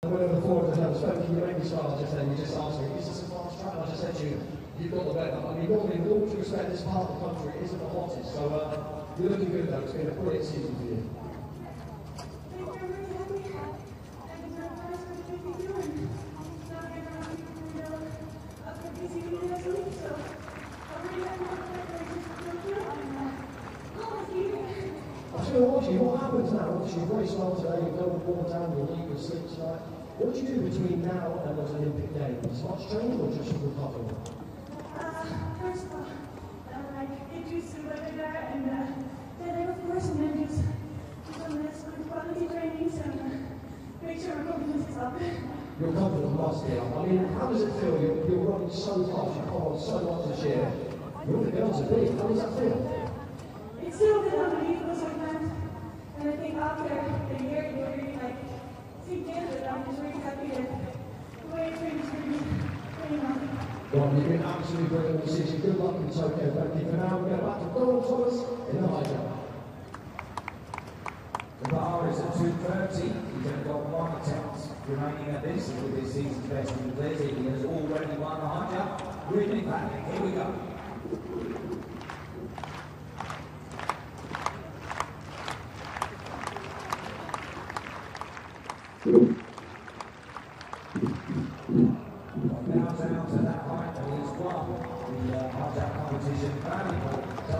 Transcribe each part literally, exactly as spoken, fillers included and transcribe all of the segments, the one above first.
Whenever the four of us have spoken, you make me smile just then. You just asked me, is this a fast track? And I just said to you, you've got the weather. I mean, normally, with all due respect, this part of the country isn't the hottest. So uh, you're looking good, though. It's been a brilliant season for you. I'm going to watch you. What happens now? Obviously, you've raced well today. You've done warm down. You'll eat your sleep tonight. What do you do between now and those Olympic Games? Much training or just recovery? Uh, first of all, uh, like get used to weather there, and uh, then of course, and then just do some less good quality trainings and uh, make sure our confidence is up. Your confidence must be up. I mean, how does it feel? You're, you're running so fast. You've come on so much this year. You're the girls are big. How does that feel? It's still a bit unbelievable sometimes, and I think after a year, you really like sink in, but I'm just really happy that the way training's really paying off. Well, you've been absolutely brilliant this season. Good luck in Tokyo. Thank you for now. We're going back to Donald Thomas in the high jump. The bar is at two thirty. He's only got one attempt remaining at this with his season's best in the Blizzard. He has already won the high jump. Really back. Here we go. Now down to that height, and he's won the uh, high jump competition. Valuable.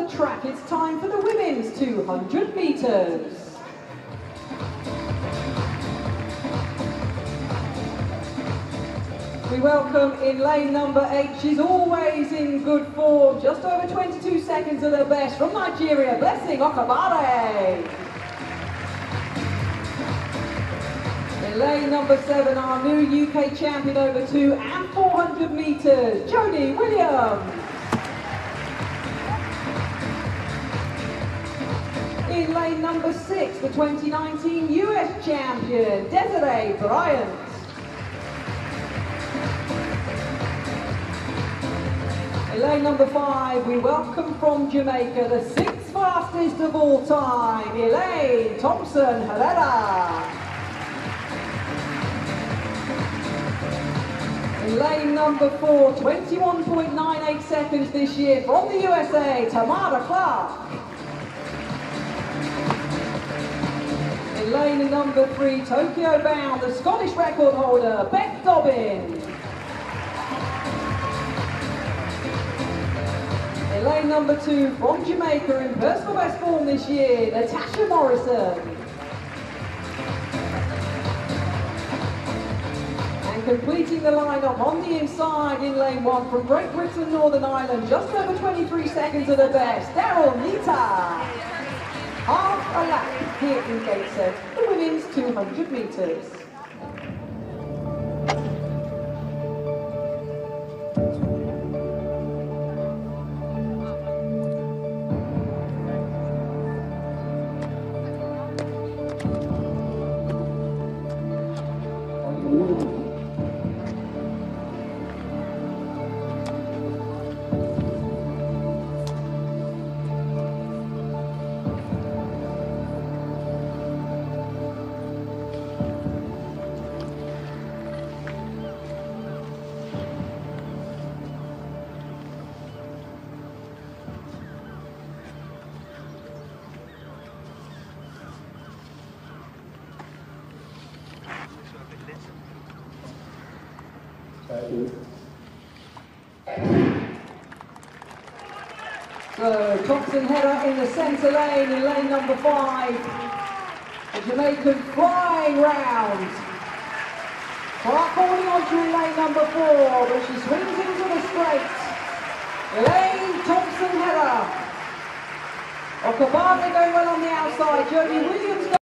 the track, it's time for the women's two hundred metres. We welcome in lane number eight, she's always in good form, just over twenty-two seconds of her best, from Nigeria, Blessing Okabare. In lane number seven, our new U K champion over two and four hundred metres, Jodie Williams. In lane number six, the twenty nineteen U S champion, Desiree Bryant. In lane number five, we welcome from Jamaica the sixth fastest of all time, Elaine Thompson Herrera. In lane number four, twenty-one point nine eight seconds this year from the U S A, Tamara Clark. In lane number three, Tokyo bound, the Scottish record holder, Beth Dobbin. In lane number two, from Jamaica in personal best form this year, Natasha Morrison. And completing the lineup on the inside in lane one, from Great Britain, Northern Ireland, just over twenty-three seconds of the best, Daryl Nita. Half a lap here in Gateshead, the women's two hundred metres. So, Thompson header in the centre lane, in lane number five. The Jamaican flying round. Clark holding on to in lane number four, but she swings into the straight. Elaine Thompson header. Okabane going well on the outside, Jodie Williams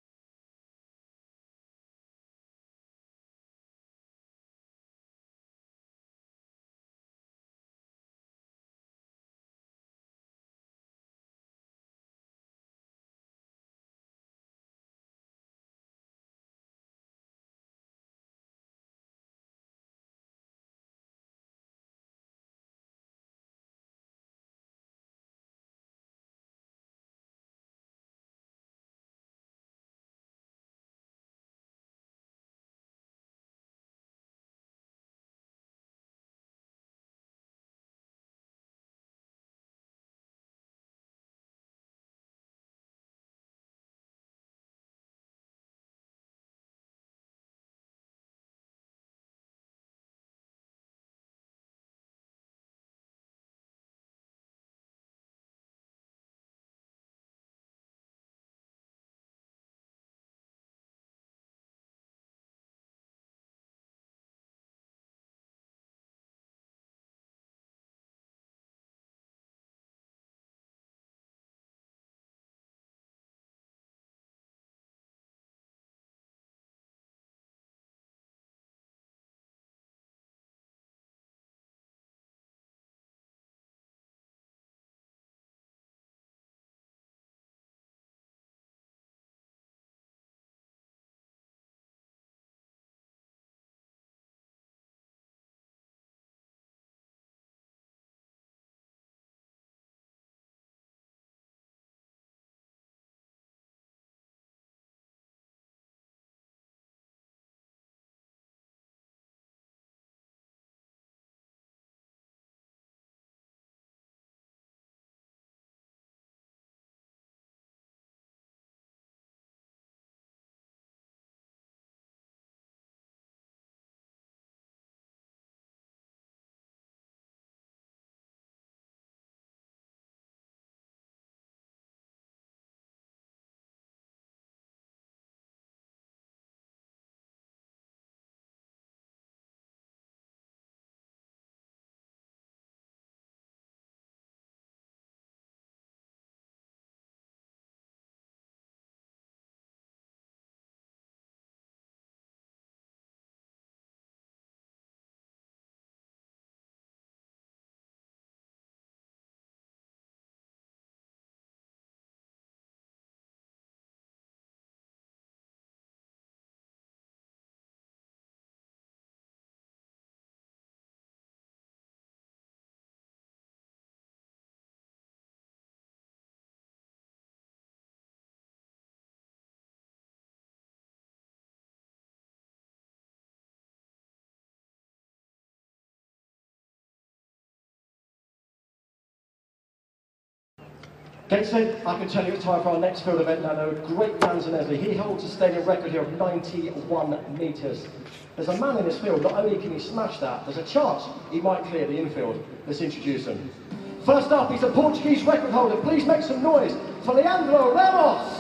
Gateshead, I can tell you it's time for our next field event now. No, great Manzon-Guzman. He holds a stadium record here of ninety-one metres. There's a man in this field, not only can he smash that, there's a chance he might clear the infield. Let's introduce him. First up, he's a Portuguese record holder. Please make some noise for Leandro Ramos.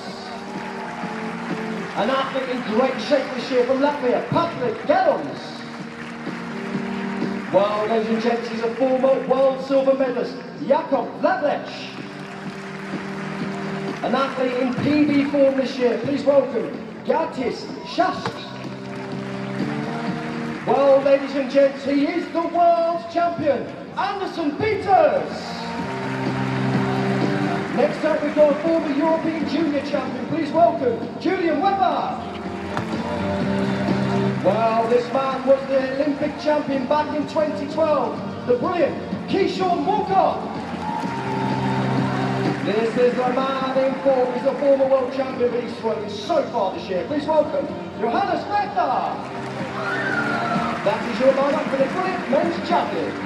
An athlete in great shape this year from Latvia, Patrick Gellons. Well, ladies and gents, he's a former world silver medalist, Jakub Vladlec. An athlete in P B form this year, please welcome Gatis Shask. Well, ladies and gents, he is the world champion, Anderson Peters. Next up, we've got a former European junior champion, please welcome Julian Weber. Well, this man was the Olympic champion back in twenty twelve, the brilliant Keyshawn Walker. This is the man in form. He's a former world champion, but he's swelling so far this year. Please welcome Johannes Mehta. That is your lineup for the brilliant men's champion.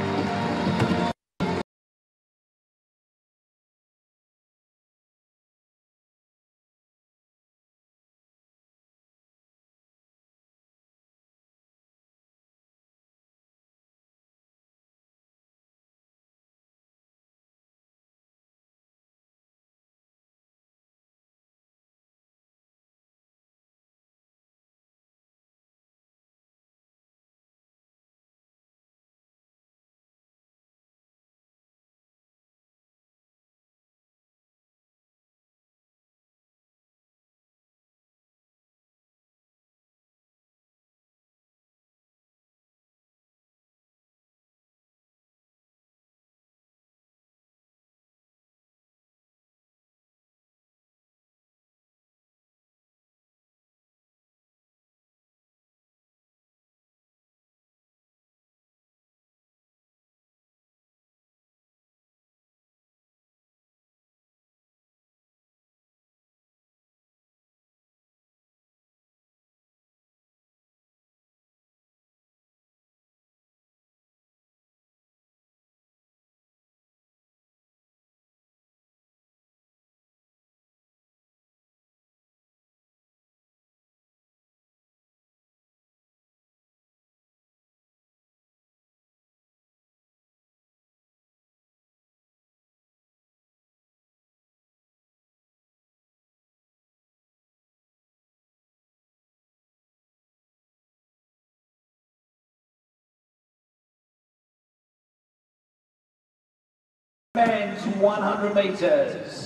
Men's one hundred metres.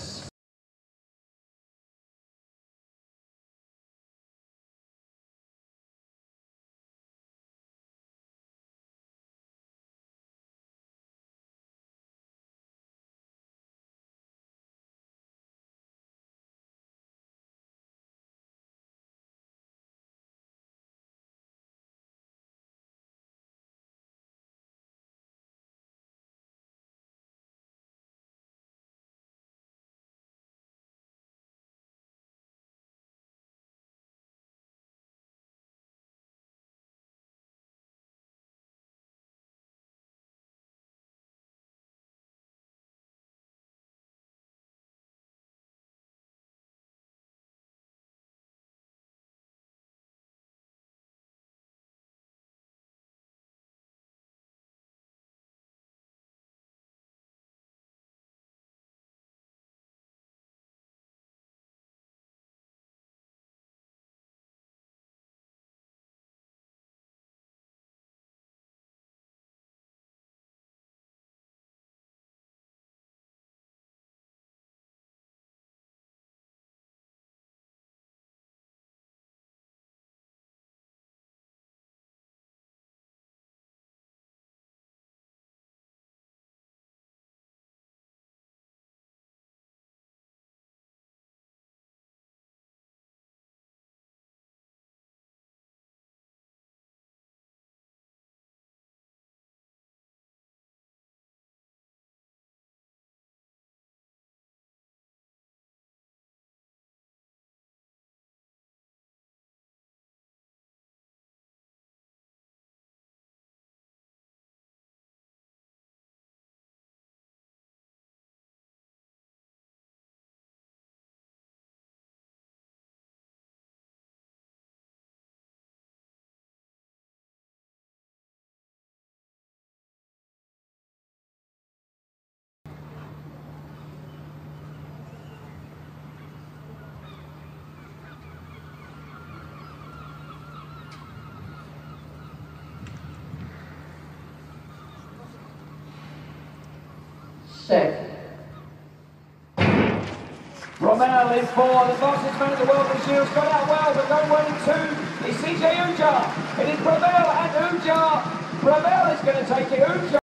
set. Rommel is for the fastest man in the world this year. Has got out well, but going well in two is C J Uja. It is Rommel and Uja. Rommel is going to take it. Uja.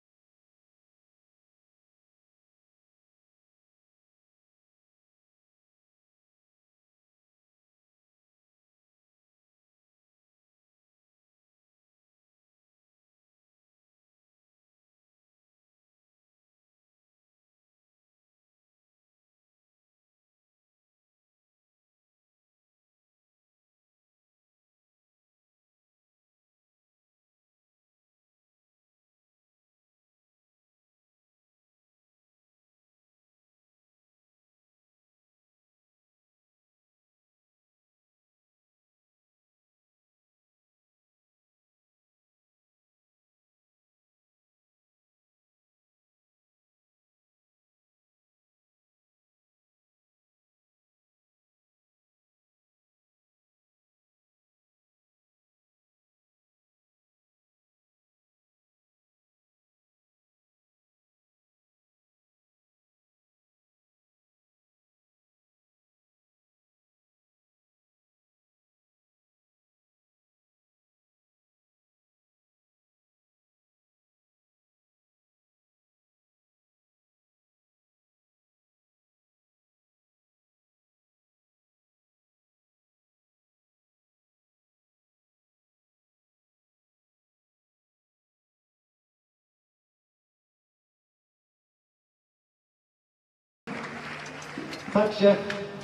Thanks, Jeff.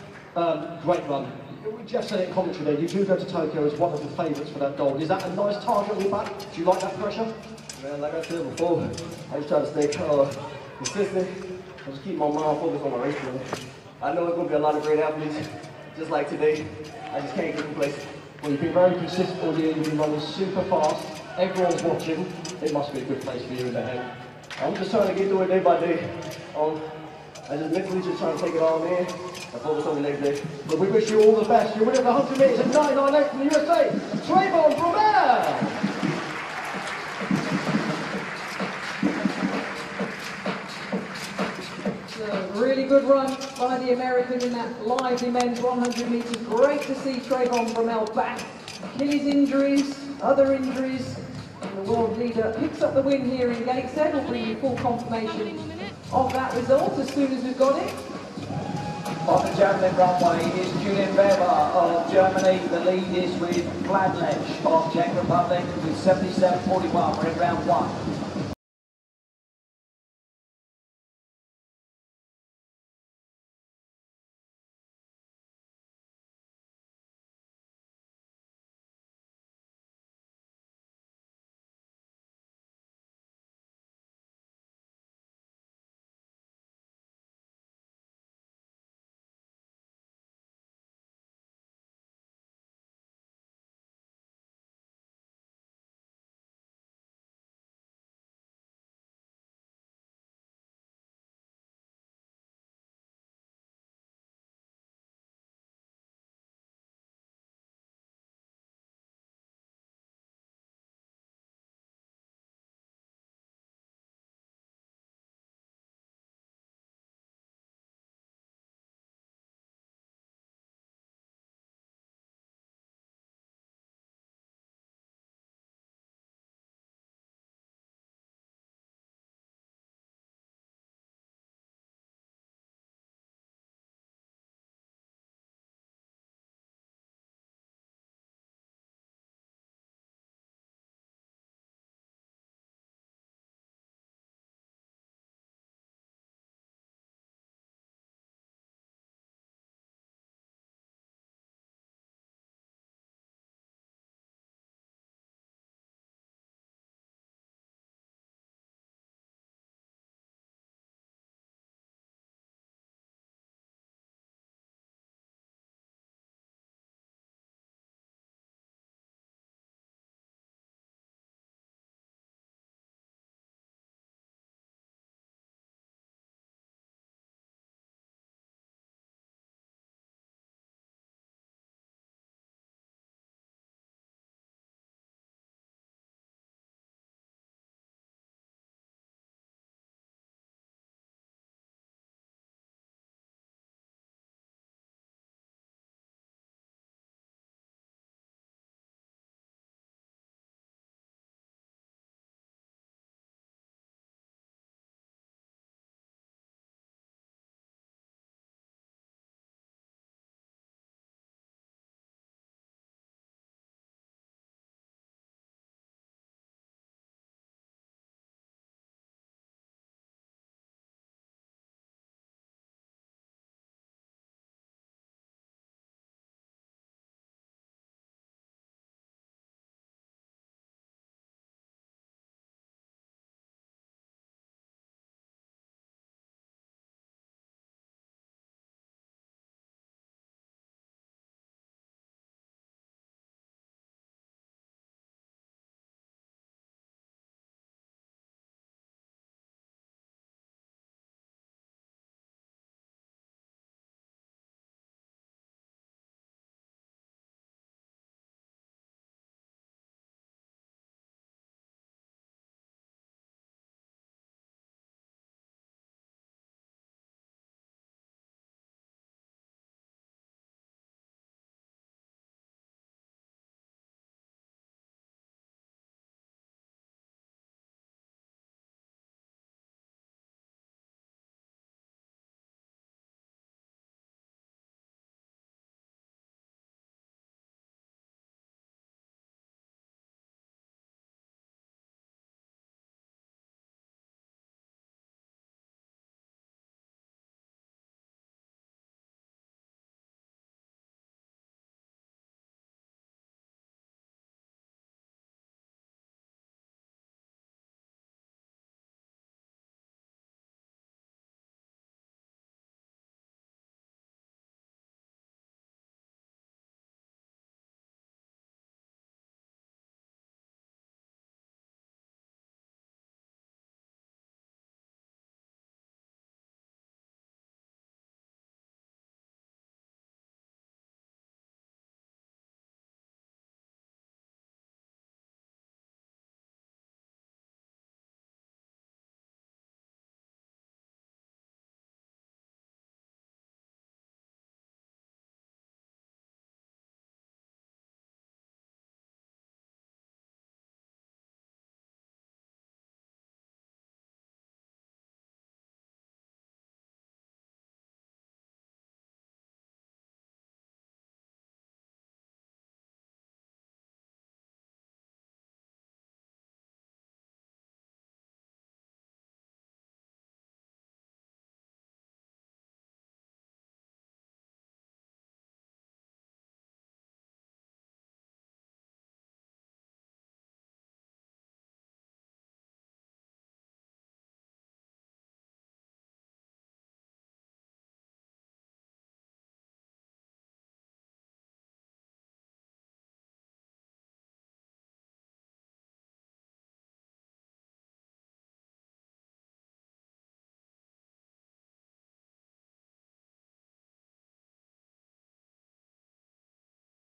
Um, great run. Jeff said it in commentary there, you do go to Tokyo as one of the favourites for that gold. Is that a nice target on your back? Do you like that pressure? Man, like I said before, I just try to stay uh, consistent. I just keep my mind focused on my race plan. I know there's going to be a lot of great athletes, just like today. I just can't get complacent. Well, you've been very consistent all year, you've been running super fast. Everyone's watching. It must be a good place for you in the head. I'm just trying to get through it day by day. Um, I just mentally just trying to take it all in and focus on the next day. But we wish you all the best. You're winning the one hundred metres at nine nine eight from the U S A, Trayvon Rommel! A really good run by the American in that lively men's one hundred metres. Great to see Trayvon Rommel back. Achilles injuries, other injuries, and the world leader picks up the win here in Gateshead. We'll bring you full confirmation of that result as soon as we've got it. On the javelin runway is Julian Weber of Germany. The lead is with Gladlech of Czech Republic with seventy-seven forty-one. We're in round one.